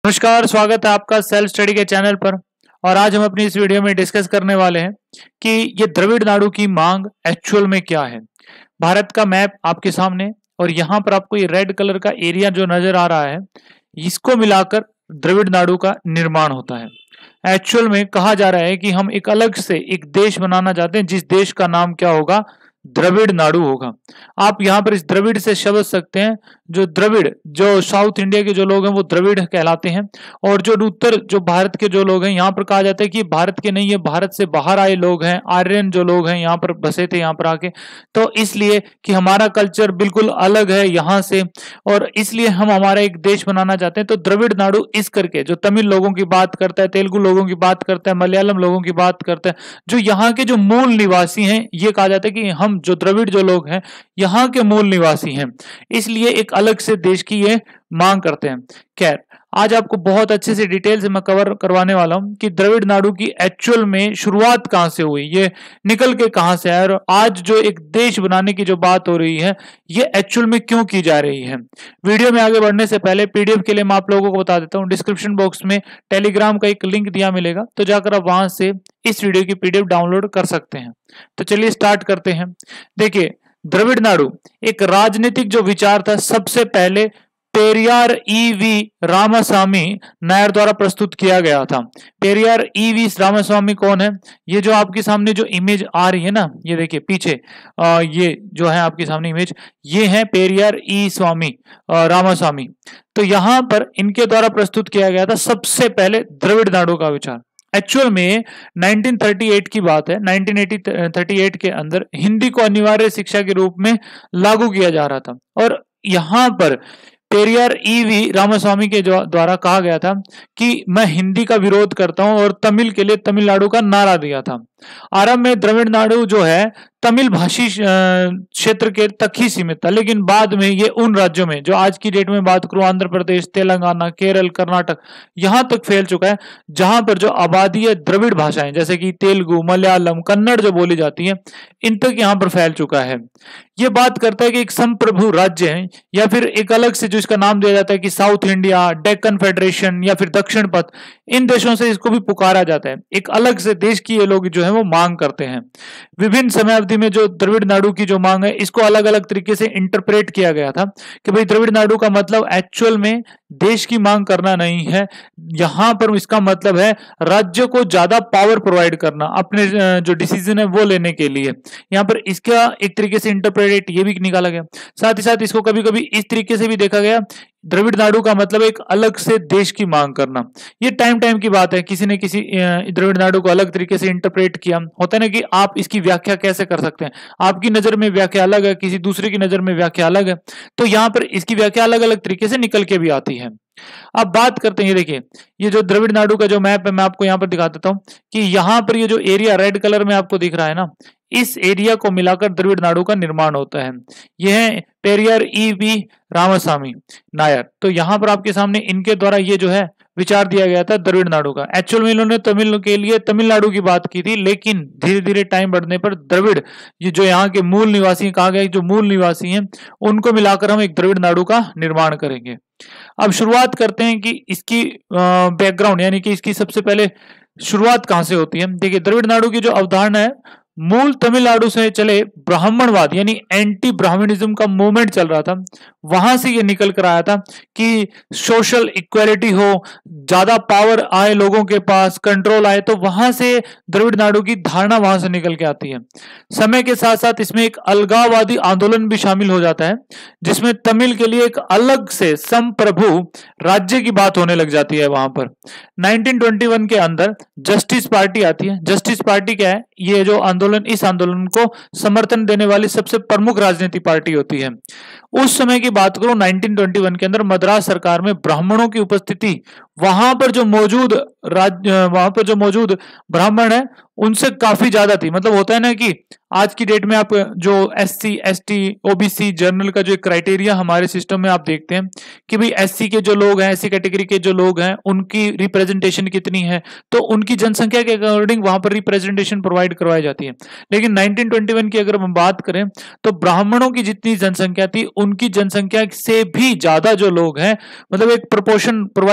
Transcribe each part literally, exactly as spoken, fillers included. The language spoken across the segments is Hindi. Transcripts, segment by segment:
नमस्कार, स्वागत है आपका सेल्फ स्टडी के चैनल पर। और आज हम अपनी इस वीडियो में डिस्कस करने वाले हैं कि ये द्रविड़ नाडु की मांग एक्चुअल में क्या है। भारत का मैप आपके सामने और यहाँ पर आपको ये रेड कलर का एरिया जो नजर आ रहा है, इसको मिलाकर द्रविड़ नाडु का निर्माण होता है। एक्चुअल में कहा जा रहा है कि हम एक अलग से एक देश बनाना चाहते हैं, जिस देश का नाम क्या होगा, द्रविड़ नाडु होगा। आप यहाँ पर इस द्रविड़ से समझ सकते हैं, जो द्रविड़ जो साउथ इंडिया के जो लोग हैं वो द्रविड़ कहलाते हैं, और जो उत्तर जो भारत के जो लोग हैं यहाँ पर कहा जाता है कि भारत के नहीं, ये भारत से बाहर आए लोग हैं, आर्यन जो लोग हैं यहाँ पर बसे थे यहाँ पर आके, तो इसलिए कि हमारा कल्चर बिल्कुल अलग है यहाँ से, और इसलिए हम हमारा एक देश बनाना चाहते हैं। तो द्रविड़ नाडु इस करके जो तमिल लोगों की बात करता है, तेलुगु लोगों की बात करता है, मलयालम लोगों की बात करता है, जो यहाँ के जो मूल निवासी हैं, ये कहा जाता है कि हम जो द्रविड़ जो लोग हैं यहाँ के मूल निवासी हैं, इसलिए एक अलग से देश की ये मांग करते हैं। खैर, आज आपको बहुत अच्छे से डिटेल से मैं कवर करवाने वाला हूं कि द्रविड़ नाडु की एक्चुअल में शुरुआत कहां से हुई, ये निकल के कहां से आया, और आज जो एक देश बनाने की जो बात हो रही है ये एक्चुअल में क्यों की जा रही है। वीडियो में आगे बढ़ने से पहले पीडीएफ के लिए मैं आप लोगों को बता देता हूं, डिस्क्रिप्शन बॉक्स में टेलीग्राम का एक लिंक दिया मिलेगा, तो जाकर आप वहां से इस वीडियो की पीडीएफ डाउनलोड कर सकते हैं। तो चलिए स्टार्ट करते हैं। देखिए, द्रविड़ नाडु एक राजनीतिक जो विचार था, सबसे पहले पेरियार ईवी रामास्वामी नायर द्वारा प्रस्तुत किया गया था। पेरियार ईवी रामास्वामी कौन है? ये जो आपके सामने जो इमेज आ रही है ना, ये देखिए पीछे, आ, ये जो है आपके सामने इमेज, ये है पेरियार ई स्वामी रामास्वामी। तो यहां पर इनके द्वारा प्रस्तुत किया गया था सबसे पहले द्रविड़ नाडु का विचार। एक्चुअल में नाइनटीन थर्टी एट की बात है। नाइनटीन थर्टी एट के अंदर हिंदी को अनिवार्य शिक्षा के रूप में लागू किया जा रहा था, और यहां पर पेरियार ईवी रामास्वामी के द्वारा कहा गया था कि मैं हिंदी का विरोध करता हूं, और तमिल के लिए तमिलनाडु का नारा दिया था। आरंभ में द्रविड़ नाडु जो है तमिल भाषी क्षेत्र के तक ही सीमित था, लेकिन बाद में ये उन राज्यों में, जो आज की डेट में बात करूं, आंध्र प्रदेश, तेलंगाना, केरल, कर्नाटक, यहां तक फैल चुका है, जहां पर जो आबादी है द्रविड़ भाषाएं जैसे कि तेलुगु, मलयालम, कन्नड़ जो बोली जाती है, इन तक यहां पर फैल चुका है। ये बात करता है कि एक संप्रभु राज्य है, या फिर एक अलग से जो इसका नाम दिया जाता है कि साउथ इंडिया, डेक्कन फेडरेशन या फिर दक्षिण पथ, इन देशों से इसको भी पुकारा जाता है। एक अलग से देश की ये लोग जो है वो मांग करते हैं। विभिन्न समय अवधि में जो द्रविड़ नाडु की जो मांग है, इसको अलग अलग तरीके से इंटरप्रेट किया गया था कि भाई द्रविड़ नाडु का मतलब एक्चुअल में देश की मांग करना नहीं है, यहां पर इसका मतलब है राज्य को ज्यादा पावर प्रोवाइड करना अपने जो डिसीजन है वो लेने के लिए। यहां पर इसका एक तरीके से इंटरप्रेट ये भी निकाला गया। साथ ही साथ इसको कभी कभी इस तरीके से भी देखा गया, द्रविड़ नाडु का मतलब एक अलग से देश की मांग करना। ये टाइम टाइम की बात है, किसी ने किसी द्रविड़ नाडु को अलग तरीके से इंटरप्रेट किया। होता है ना कि आप इसकी व्याख्या कैसे कर सकते हैं, आपकी नजर में व्याख्या अलग है, किसी दूसरे की नजर में व्याख्या अलग है, तो यहां पर इसकी व्याख्या अलग अलग तरीके से निकल के भी आती है। अब बात करते हैं, देखिए ये जो द्रविड़ नाडु का जो मैप है, मैं आपको यहां पर दिखा देता हूं कि यहां पर ये जो एरिया रेड कलर में आपको दिख रहा है ना, इस एरिया को मिलाकर द्रविड़ नाडु का निर्माण होता है। यह है पेरियार ईवी रामास्वामी नायर। तो यहां पर आपके सामने इनके द्वारा ये जो है विचार दिया गया था द्रविड़ नाडु का। एक्चुअल में इन्होंने तमिल के लिए तमिलनाडु की बात की थी, लेकिन धीरे धीरे टाइम बढ़ने पर द्रविड़, ये जो यहाँ के मूल निवासी कहा गया, जो मूल निवासी हैं उनको मिलाकर हम एक द्रविड़ नाडु का निर्माण करेंगे। अब शुरुआत करते हैं कि इसकी बैकग्राउंड, यानी कि इसकी सबसे पहले शुरुआत कहां से होती है। देखिए, द्रविड़ नाडु की जो अवधारणा है, मूल तमिलनाडु से चले ब्राह्मणवाद यानी एंटी ब्राह्मणिज्म का मूवमेंट चल रहा था, वहां से ये निकल कर आया था कि सोशल इक्वालिटी हो, ज्यादा पावर आए लोगों के पास, कंट्रोल आए, तो वहां से द्रविड़ नाडु की धारणा वहां से निकल के आती है। समय के साथ साथ इसमें एक अलगाववादी आंदोलन भी शामिल हो जाता है, जिसमें तमिल के लिए एक अलग से संप्रभु राज्य की बात होने लग जाती है। वहां पर नाइनटीन ट्वेंटी वन के अंदर जस्टिस पार्टी आती है। जस्टिस पार्टी क्या है? ये जो आंदोलन, इस आंदोलन को समर्थन देने वाली सबसे प्रमुख राजनीतिक पार्टी होती है। उस समय की बात करूं, नाइनटीन ट्वेंटी वन के अंदर मद्रास सरकार में ब्राह्मणों की उपस्थिति, वहां पर जो मौजूद राज्य, वहां पर जो मौजूद ब्राह्मण है उनसे काफी ज्यादा थी। मतलब होता है ना कि आज की डेट में आप जो S C, S T, OBC, general का जो क्राइटेरिया हमारे सिस्टम में आप देखते हैं कि भाई एससी के जो लोग हैं, एससी कैटेगरी के जो लोग हैं, उनकी रिप्रेजेंटेशन कितनी है, तो उनकी जनसंख्या के अकॉर्डिंग वहां पर रिप्रेजेंटेशन प्रोवाइड करवाई जाती है। लेकिन नाइनटीन ट्वेंटी वन की अगर हम बात करें तो ब्राह्मणों की जितनी जनसंख्या थी, उनकी जनसंख्या से भी ज्यादा जो लोग हैं, मतलब एक प्रोपोर्शन प्रोवाइड किया होता है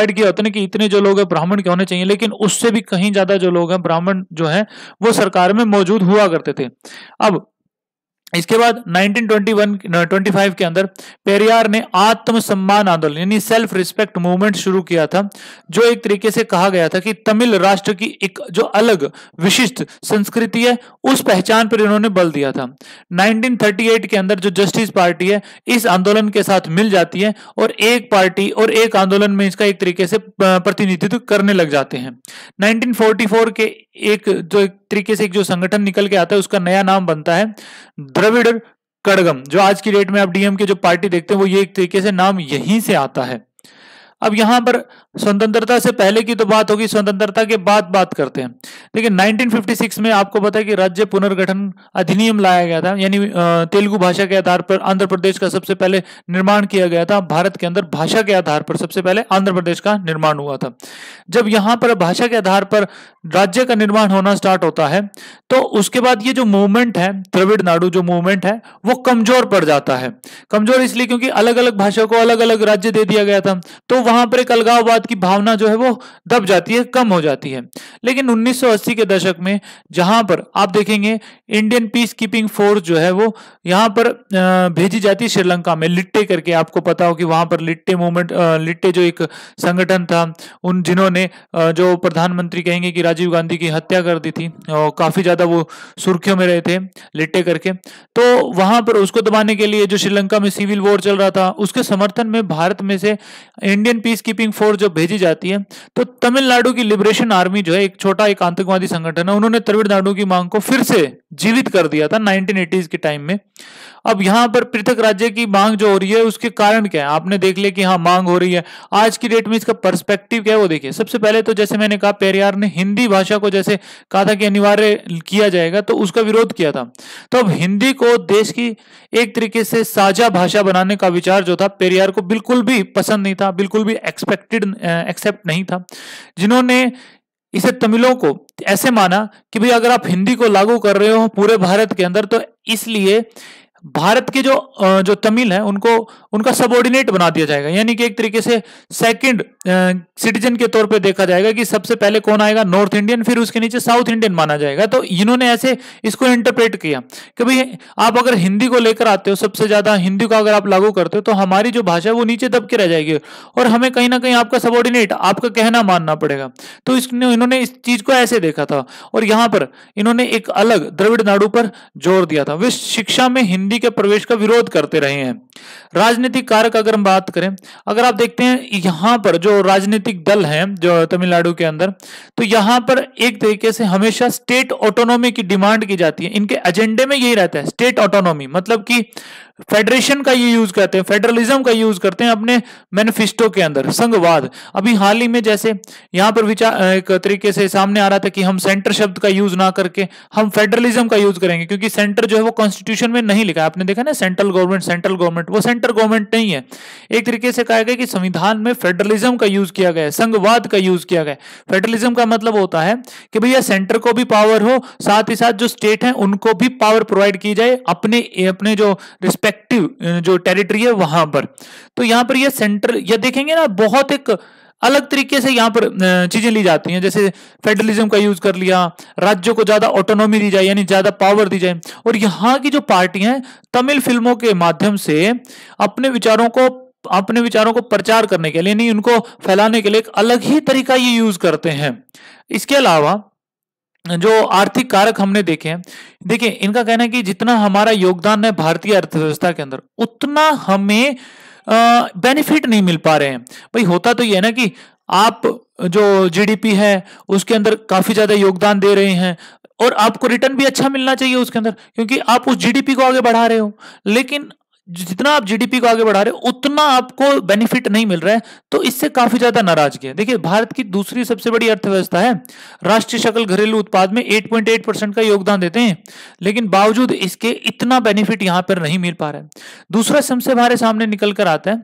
हैं कि इतने जो लोग हैं ब्राह्मण के होने चाहिए, लेकिन उससे भी कहीं ज्यादा जो लोग हैं ब्राह्मण जो है वो सरकार में मौजूद हुआ करते थे। अब इसके बाद nineteen twenty one twenty five के अंदर पेरियार ने आत्मसम्मान आंदोलन यानी सेल्फ रिस्पेक्ट मूवमेंट शुरू किया था, जो एक तरीके से कहा गया था कि तमिल राष्ट्र की एक जो अलग विशिष्ट संस्कृति है उस पहचान पर इन्होंने बल दिया था। नाइनटीन थर्टी एट के अंदर जो जस्टिस पार्टी है इस आंदोलन के साथ मिल जाती है और एक पार्टी और एक आंदोलन में इसका एक तरीके से प्रतिनिधित्व करने लग जाते हैं। नाइनटीन फोर्टी फोर के एक जो एक तरीके से एक जो संगठन निकल के आता है उसका नया नाम बनता है द्रविड़ कड़गम, जो आज की डेट में आप डीएम के जो पार्टी देखते हैं वो ये एक तरीके से नाम यहीं से आता है। अब यहां पर स्वतंत्रता से पहले की तो बात होगी, स्वतंत्रता के बाद बात करते हैं। देखिए नाइनटीन फिफ्टी सिक्स में आपको पता है कि राज्य पुनर्गठन अधिनियम लाया गया था, यानी तेलुगु भाषा के आधार पर आंध्र प्रदेश का सबसे पहले निर्माण किया गया था। भारत के अंदर भाषा के आधार पर सबसे पहले आंध्र प्रदेश का निर्माण हुआ था। जब यहां पर भाषा के आधार पर राज्य का निर्माण होना स्टार्ट होता है तो उसके बाद ये जो मूवमेंट है द्रविड़ नाडु जो मूवमेंट है वो कमजोर पड़ जाता है। कमजोर इसलिए क्योंकि अलग अलग भाषा को अलग अलग राज्य दे दिया गया था, तो वहां पर एक अलगाववाद की भावना जो है वो दब जाती है, कम हो जाती है। लेकिन उन्नीस सौ अस्सी के दशक में जहां पर आप देखेंगे इंडियन पीस कीपिंग फोर्स जो है वो यहां पर भेजी जाती है श्रीलंका में, लिट्टे करके, आपको पता हो कि वहां पर लिट्टे मूवमेंट, लिट्टे जो एक संगठन था उन जिन्होंने जो प्रधानमंत्री कहेंगे कि राजीव गांधी की हत्या कर दी थी और काफी ज्यादा वो सुर्खियों में रहे थे लिट्टे करके, तो वहां पर उसको दबाने के लिए जो श्रीलंका में सिविल वॉर चल रहा था उसके समर्थन में भारत में से इंडियन पीस कीपिंग फोर्स जब भेजी जाती है तो तमिलनाडु की लिबरेशन आर्मी जो है एक छोटा एक आतंकवादी संगठन है, उन्होंने तमिलनाडु की मांग को फिर से जीवित कर दिया था नाइनटीन एटीज़ के टाइम में। अब यहां पर पृथक राज्य की मांग जो हो रही है उसके कारण क्या है, आपने देख लिया कि हाँ मांग हो रही है। आज की डेट में इसका पर्सपेक्टिव क्या है वो देखिए। सबसे पहले तो जैसे मैंने कहा पेरियार ने हिंदी भाषा को जैसे कहा था कि अनिवार्य किया जाएगा तो उसका विरोध किया था। तो अब हिंदी को देश की एक तरीके से साझा भाषा बनाने का विचार जो था पेरियार को बिल्कुल भी पसंद नहीं था, बिल्कुल भी एक्सपेक्टेड एक्सेप्ट नहीं था। जिन्होंने इसे तमिलों को ऐसे माना कि भाई अगर आप हिंदी को लागू कर रहे हो पूरे भारत के अंदर तो इसलिए भारत के जो जो तमिल है उनको उनका सबऑर्डिनेट बना दिया जाएगा, यानी कि एक तरीके से सेकंड सिटीजन के तौर पे देखा जाएगा कि सबसे पहले कौन आएगा, नॉर्थ इंडियन, फिर उसके नीचे साउथ इंडियन माना जाएगा। तो इन्होंने ऐसे इसको इंटरप्रेट किया कि भाई आप अगर हिंदी को लेकर आते हो सबसे ज्यादा, हिंदी को अगर आप लागू करते हो तो हमारी जो भाषा है वो नीचे दब के रह जाएगी और हमें कहीं ना कहीं आपका सबऑर्डिनेट, आपका कहना मानना पड़ेगा। तो इसने इन्होंने इस चीज को ऐसे देखा था और यहां पर इन्होंने एक अलग द्रविड़ नाडु पर जोर दिया था। वे शिक्षा में हिंदी के प्रवेश का विरोध करते रहे हैं। राजनीतिक कारक अगर हम बात करें, अगर आप देखते हैं यहां पर जो राजनीतिक दल हैं जो तमिलनाडु के अंदर, तो यहां पर एक तरीके से हमेशा स्टेट ऑटोनॉमी की डिमांड की जाती है। इनके एजेंडे में यही रहता है स्टेट ऑटोनॉमी, मतलब कि फेडरेशन का ये यूज करते हैं, फेडरलिज्म का यूज करते हैं अपने मैनिफेस्टो के अंदर, संघवाद। अभी हाल ही में जैसे यहां पर विचार एक तरीके से सामने आ रहा था कि हम सेंटर शब्द का यूज ना करके हम फेडरलिज्म का यूज करेंगे, क्योंकि सेंटर जो है वो कॉन्स्टिट्यूशन में नहीं लिखा है। आपने देखा ना सेंट्रल गवर्नमेंट सेंट्रल गवर्नमेंट, वो सेंटर गवर्नमेंट नहीं है। एक तरीके से कहा गया कि संविधान में फेडरलिज्म का यूज किया गया है, संघवाद का यूज किया गया है। फेडरलिज्म का मतलब होता है कि भैया सेंटर को भी पावर हो, साथ ही साथ जो स्टेट है उनको भी पावर प्रोवाइड की जाए अपने अपने जो रिस्पेक्ट जो टेरिटरी है वहां पर। तो यहां पर ये सेंटर, ये देखेंगे ना बहुत एक अलग तरीके से यहां पर चीजें ली जाती हैं। जैसे फेडरलिज्म का यूज कर लिया, राज्यों को ज्यादा ऑटोनॉमी दी जाए यानी ज्यादा पावर दी जाए। और यहां की जो पार्टियां हैं तमिल फिल्मों के माध्यम से अपने विचारों को अपने विचारों को प्रचार करने के लिए, नहीं उनको फैलाने के लिए एक अलग ही तरीका ये यूज करते हैं। इसके अलावा जो आर्थिक कारक हमने देखे हैं, देखिए इनका कहना है कि जितना हमारा योगदान है भारतीय अर्थव्यवस्था के अंदर उतना हमें बेनिफिट नहीं मिल पा रहे हैं। भाई होता तो ये है ना कि आप जो जीडीपी है उसके अंदर काफी ज्यादा योगदान दे रहे हैं और आपको रिटर्न भी अच्छा मिलना चाहिए उसके अंदर, क्योंकि आप उस जीडीपी को आगे बढ़ा रहे हो। लेकिन जितना आप जीडीपी को आगे बढ़ा रहे हो उतना आपको बेनिफिट नहीं मिल रहा है, तो इससे काफी ज्यादा नाराजगी है। देखिए भारत की दूसरी सबसे बड़ी अर्थव्यवस्था है, राष्ट्रीय सकल घरेलू उत्पाद में आठ पॉइंट आठ परसेंट का योगदान देते हैं, लेकिन बावजूद इसके इतना बेनिफिट यहां पर नहीं मिल पा रहा है। दूसरा सबसे हमारे सामने निकल कर आता है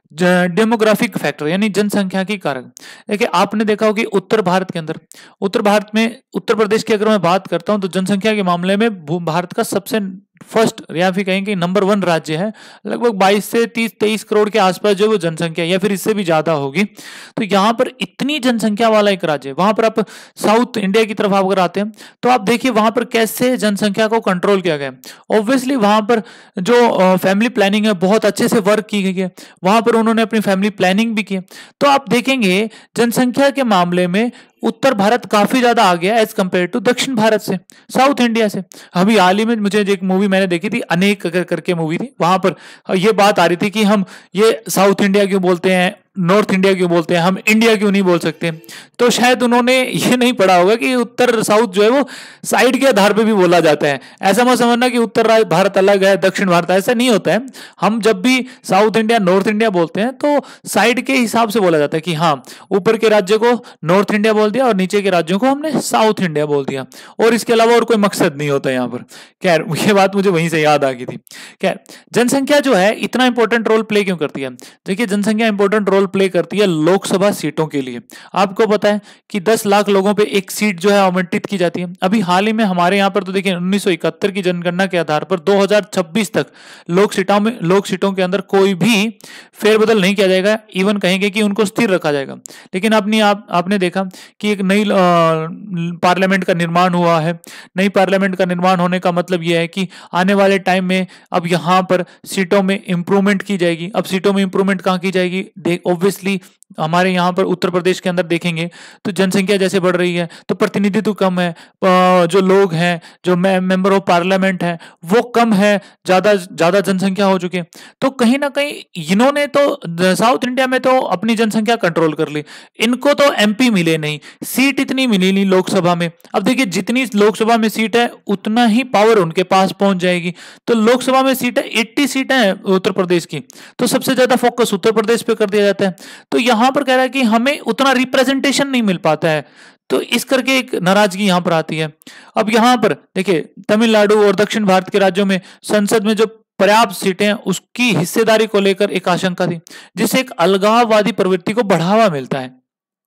डेमोग्राफिक फैक्टर यानी जनसंख्या की कारक। देखिए आपने देखा हो कि उत्तर भारत के अंदर, उत्तर भारत में उत्तर प्रदेश की अगर मैं बात करता हूं तो जनसंख्या के मामले में भारत का सबसे फर्स्ट या फिर कहें कि नंबर वन राज्य है। लगभग बाईस से तीस तेईस करोड़ के आसपास जो वो जनसंख्या या फिर इससे भी ज्यादा होगी। तो यहाँ पर इतनी जनसंख्या वाला एक राज्य है। वहां पर आप साउथ इंडिया की तरफ अगर आते हैं तो आप देखिए वहां पर कैसे जनसंख्या को कंट्रोल किया गया। ऑब्वियसली वहां पर जो फैमिली प्लानिंग है बहुत अच्छे से वर्क की गई है। वहां पर उन्होंने अपनी फैमिली प्लानिंग भी की। तो आप देखेंगे जनसंख्या के मामले में उत्तर भारत काफी ज्यादा आ गया एज कंपेयर टू दक्षिण भारत से, साउथ इंडिया से। अभी हाल ही में मुझे एक मूवी मैंने देखी थी, अनेक कर, करके मूवी थी, वहां पर ये बात आ रही थी कि हम ये साउथ इंडिया क्यों बोलते हैं, नॉर्थ इंडिया क्यों बोलते हैं, हम इंडिया क्यों नहीं बोल सकते। तो शायद उन्होंने ये नहीं पढ़ा होगा कि उत्तर साउथ जो है वो साइड के आधार पे भी बोला जाता है। ऐसा मत समझना कि उत्तर भारत अलग है दक्षिण भारत, ऐसा नहीं होता है। हम जब भी साउथ इंडिया नॉर्थ इंडिया बोलते हैं तो साइड के हिसाब से बोला जाता है कि हाँ ऊपर के राज्य को नॉर्थ इंडिया बोल दिया और नीचे के राज्यों को हमने साउथ इंडिया बोल दिया, और इसके अलावा और कोई मकसद नहीं होता यहाँ पर। खैर ये बात मुझे वहीं से याद आ गई थी। खैर जनसंख्या जो है इतना इंपॉर्टेंट रोल प्ले क्यों करती है? देखिए जनसंख्या इंपॉर्टेंट रोल प्ले करती है लोकसभा सीटों के लिए। आपको पता है कि दस लाख लोगों पे एक सीट जो है आवंटित की जाती है। अभी हाल ही में हमारे यहाँ पर तो देखिए उन्नीस सौ इकहत्तर की जनगणना के आधार पर दो हज़ार छब्बीस तक लोक सीटों में लोक सीटों के अंदर कोई भी फेरबदल नहीं किया जाएगा, इवन कहेंगे कि उनको स्थिर रखा जाएगा। लेकिन अपनी आप आपने देखा कि एक नई पार्लियामेंट का निर्माण हुआ है। नई पार्लियामेंट का निर्माण होने का मतलब यह है कि आने वाले टाइम में अब यहाँ पर सीटों में इंप्रूवमेंट की जाएगी। अब सीटों में इंप्रूवमेंट कहाँ की जाएगी? देख ऑब्वियसली हमारे यहाँ पर उत्तर प्रदेश के अंदर देखेंगे तो जनसंख्या जैसे बढ़ रही है तो प्रतिनिधित्व कम है, जो लोग हैं जो मेंबर ऑफ पार्लियामेंट हैं वो कम है, ज्यादा ज्यादा जनसंख्या हो चुकी है। तो कहीं ना कहीं इन्होंने तो साउथ इंडिया में तो अपनी जनसंख्या कंट्रोल कर ली, इनको तो एमपी मिले नहीं, सीट इतनी मिली नहीं लोकसभा में। अब देखिए जितनी लोकसभा में सीट है उतना ही पावर उनके पास पहुंच जाएगी। तो लोकसभा में सीट है अस्सी सीटें हैं उत्तर प्रदेश की, तो सबसे ज्यादा फोकस उत्तर प्रदेश पे कर दिया जाता है। तो यहां पर कह रहा है कि हमें उतना रिप्रेजेंटेशन नहीं मिल पाता है, तो इस करके एक नाराजगी यहां पर आती है। अब यहां पर देखिए तमिलनाडु और दक्षिण भारत के राज्यों में संसद में जो पर्याप्त सीटें उसकी हिस्सेदारी को लेकर एक आशंका थी, जिससे एक अलगाववादी प्रवृत्ति को बढ़ावा मिलता है।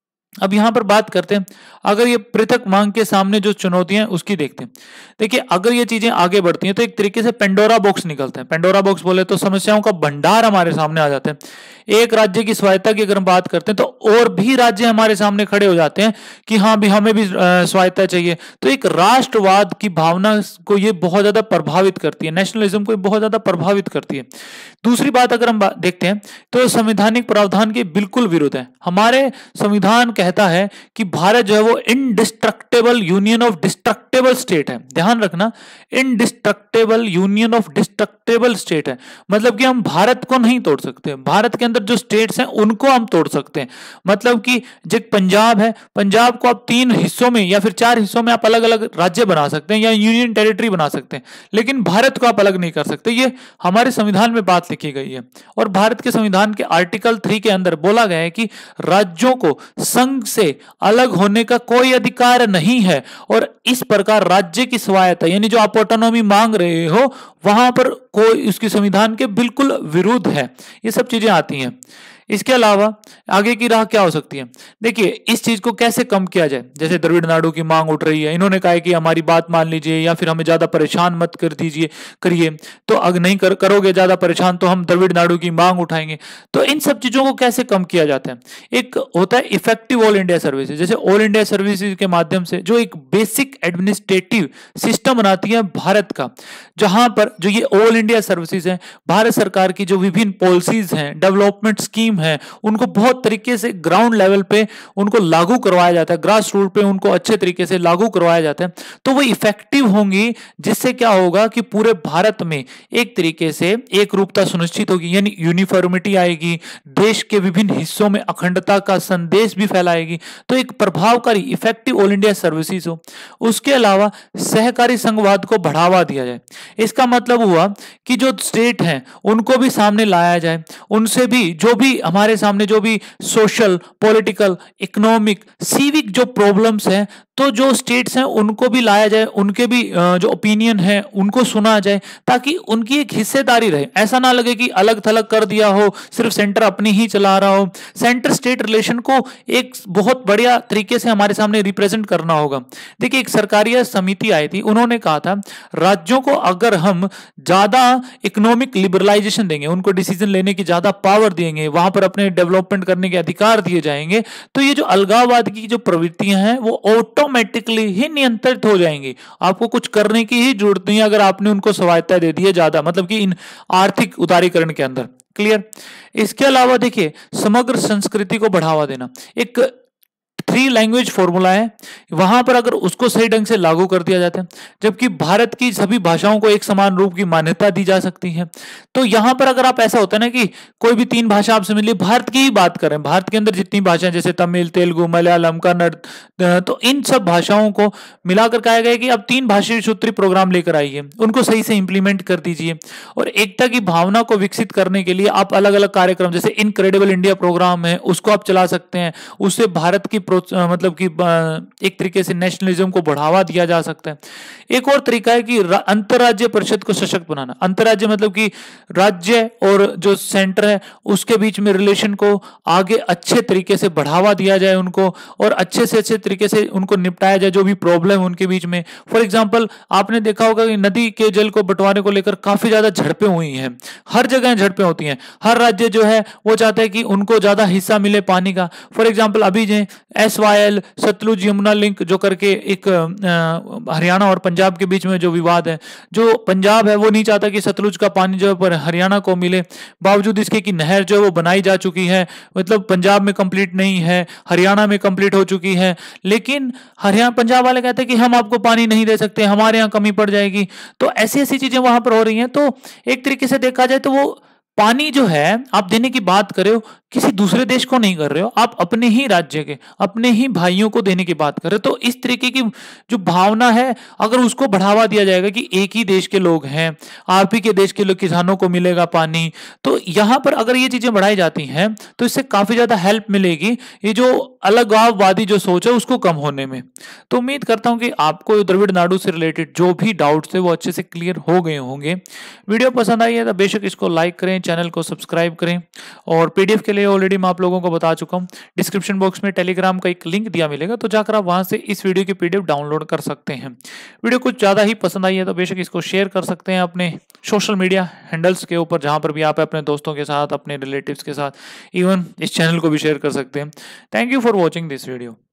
अब यहां पर बात करते हैं अगर ये पृथक मांग के सामने जो चुनौतियां उसकी देखते हैं। देखिए अगर ये चीजें आगे बढ़ती हैं तो एक तरीके से पेंडोरा बॉक्स निकलता है। पेंडोरा बॉक्स बोले तो समस्याओं का भंडार हमारे सामने आ जाते हैं। एक राज्य की स्वायत्ता की अगर हम बात करते हैं तो और भी राज्य हमारे सामने खड़े हो जाते हैं कि हाँ भी हमें भी स्वायत्ता चाहिए। तो एक राष्ट्रवाद की भावना को ये बहुत ज्यादा प्रभावित करती है, नेशनलिज्म को बहुत ज्यादा प्रभावित करती है। दूसरी बात अगर हम देखते हैं तो संवैधानिक प्रावधान के बिल्कुल विरुद्ध है। हमारे संविधान कहता है कि भारत जो है वो indestructible union of destructible state है। ध्यान रखना, indestructible union of destructible state है, मतलब कि हम भारत को नहीं तोड़ सकते, भारत के अंदर जो स्टेट्स हैं उनको हम तोड़ सकते हैं। मतलब कि जो पंजाब है, पंजाब को आप तीन हिस्सों में या फिर चार हिस्सों में आप अलग अलग राज्य बना सकते हैं या यूनियन टेरिटरी बना सकते हैं, लेकिन भारत को आप अलग नहीं कर सकते। ये हमारे संविधान में बात लिखी गई है। और भारत के संविधान के आर्टिकल थ्री के अंदर बोला गया है कि राज्यों को संघ से अलग होने का कोई अधिकार नहीं है, और इस प्रकार राज्य की स्वायत्ता यानी जो आप ऑटोनॉमी मांग रहे हो वहां पर कोई उसकी संविधान के बिल्कुल विरुद्ध है। ये सब चीजें आती हैं। इसके अलावा आगे की राह क्या हो सकती है? देखिए इस चीज को कैसे कम किया जाए। जैसे द्रविड़ नाडु की मांग उठ रही है, इन्होंने कहा है कि हमारी बात मान लीजिए या फिर हमें ज्यादा परेशान मत कर दीजिए करिए, तो अगर नहीं कर, करोगे ज्यादा परेशान तो हम द्रविड़ नाडु की मांग उठाएंगे। तो इन सब चीजों को कैसे कम किया जाता है? एक होता है इफेक्टिव ऑल इंडिया सर्विसेज, जैसे ऑल इंडिया सर्विसेज के माध्यम से जो एक बेसिक एडमिनिस्ट्रेटिव सिस्टम बनाती है भारत का, जहां पर जो ये ऑल इंडिया सर्विसेज है भारत सरकार की जो विभिन्न पॉलिसीज हैं, डेवलपमेंट स्कीम है, उनको बहुत तरीके से ग्राउंड लेवल पे उनको लागू करवाया जाता है, ग्रास रूट पे उनको अच्छे तरीके से लागू करवाया जाता है, तो वो इफेक्टिव होंगी, जिससे क्या होगा कि पूरे भारत में एक तरीके से एक रूपता सुनिश्चित होगी, यानी यूनिफॉर्मिटी आएगी, देश के विभिन्न हिस्सों में अखंडता का संदेश भी फैलाएगी। तो एक प्रभावकारी इफेक्टिव ऑल इंडिया सर्विसेज हो। उसके अलावा सहकारी संघवाद को बढ़ावा दिया जाए। इसका मतलब हुआ कि जो स्टेट हैं उनको भी सामने लाया जाए, उनसे भी जो भी हमारे सामने जो भी सोशल, पॉलिटिकल, इकोनॉमिक, सिविक जो प्रॉब्लम्स हैं तो जो स्टेट्स हैं उनको भी लाया जाए, उनके भी जो ओपिनियन है उनको सुना जाए, ताकि उनकी एक हिस्सेदारी रहे। ऐसा ना लगे कि अलग थलग कर दिया हो, सिर्फ सेंटर अपनी ही चला रहा हो। सेंटर स्टेट रिलेशन को एक बहुत बढ़िया तरीके से हमारे सामने रिप्रेजेंट करना होगा। देखिए, एक सरकारी समिति आई थी, उन्होंने कहा था राज्यों को अगर हम ज्यादा इकोनॉमिक लिबरलाइजेशन देंगे, उनको डिसीजन लेने की ज्यादा पावर देंगे, वहां पर अपने डेवलपमेंट करने के अधिकार दिए जाएंगे, तो ये जो अलगाववाद की जो प्रवृत्तियां हैं वो ऑटोमेटिकली ही नियंत्रित हो जाएंगी। आपको कुछ करने की ही जरूरत नहीं अगर आपने उनको स्वायत्ता दे दी है ज्यादा, मतलब कि इन आर्थिक उदारीकरण के अंदर। क्लियर। इसके अलावा देखिए, समग्र संस्कृति को बढ़ावा देना, एक थ्री लैंग्वेज फॉर्मूला है, वहां पर अगर उसको सही ढंग से लागू कर दिया जाता है, जबकि भारत की सभी भाषाओं को एक समान रूप की मान्यता दी जा सकती है। तो यहां पर अगर आप ऐसा होता है ना कि कोई भी तीन भाषा आपसे मिली, भारत की ही बात करें, भारत के अंदर जितनी भाषाएं जैसे तमिल, तेलुगु, मलयालम, कन्नड़, तो इन सब भाषाओं को मिलाकर कहा गया कि अब तीन भाषाई सूत्री प्रोग्राम लेकर आइए, उनको सही से इंप्लीमेंट कर दीजिए। और एकता की भावना को विकसित करने के लिए आप अलग अलग कार्यक्रम, जैसे इनक्रेडिबल इंडिया प्रोग्राम है, उसको आप चला सकते हैं। उससे भारत की मतलब कि एक तरीके से नेशनलिज्म को बढ़ावा दिया जा सकता है। एक और तरीका है कि अंतरराज्य परिषद को सशक्त बनाना। अंतरराज्य मतलब कि राज्य और जो सेंटर है उसके बीच में रिलेशन को आगे अच्छे तरीके से बढ़ावा दिया जाए उनको, और अच्छे से अच्छे तरीके से उनको निपटाया जाए जो भी प्रॉब्लम है उनके बीच में। फॉर एग्जांपल, आपने देखा होगा कि नदी के जल को बंटवारे को लेकर काफी ज्यादा झड़पें हुई हैं, हर जगह झड़पें होती हैं। हर राज्य जो है वो चाहता है कि उनको ज्यादा हिस्सा मिले पानी का। फॉर एग्जाम्पल, अभी जो S Y L Sutlej Yamuna link जो करके एक हरियाणा और पंजाब के बीच में जो विवाद है, जो पंजाब है वो नहीं चाहता कि सतलुज का पानी जो है पर हरियाणा को मिले, बावजूद इसके कि नहर जो है वो बनाई जा चुकी है, मतलब पंजाब में कंप्लीट नहीं है, हरियाणा में कंप्लीट हो चुकी है, लेकिन हरियाणा पंजाब वाले कहते हैं कि हम आपको पानी नहीं दे सकते, हमारे यहाँ कमी पड़ जाएगी। तो ऐसी ऐसी चीजें वहां पर हो रही हैं। तो एक तरीके से देखा जाए तो वो पानी जो है आप देने की बात कर रहे हो, किसी दूसरे देश को नहीं कर रहे हो, आप अपने ही राज्य के, अपने ही भाइयों को देने की बात कर रहे हो। तो इस तरीके की जो भावना है, अगर उसको बढ़ावा दिया जाएगा कि एक ही देश के लोग हैं, आप ही के देश के लोग, किसानों को मिलेगा पानी, तो यहां पर अगर ये चीजें बढ़ाई जाती हैं तो इससे काफी ज्यादा हेल्प मिलेगी ये जो अलगाववादी जो सोच है उसको कम होने में। तो उम्मीद करता हूं कि आपको द्रविड़ नाडु से रिलेटेड जो भी डाउट्स थे वो अच्छे से क्लियर हो गए होंगे। वीडियो पसंद आई है तो बेशक इसको लाइक करें, चैनल को सब्सक्राइब करें, और पीडीएफ के लिए ऑलरेडी मैं आप लोगों को बता चुका हूं, डिस्क्रिप्शन बॉक्स में टेलीग्राम का एक लिंक दिया मिलेगा, तो जाकर आप वहां से इस वीडियो की पीडीएफ डाउनलोड कर सकते हैं। वीडियो कुछ ज्यादा ही पसंद आई है तो बेशक इसको शेयर कर सकते हैं अपने सोशल मीडिया हैंडल्स के ऊपर, जहां पर भी आप अपने दोस्तों के साथ, अपने रिलेटिव्स के साथ, इवन इस चैनल को भी शेयर कर सकते हैं। Thank you for watching this video.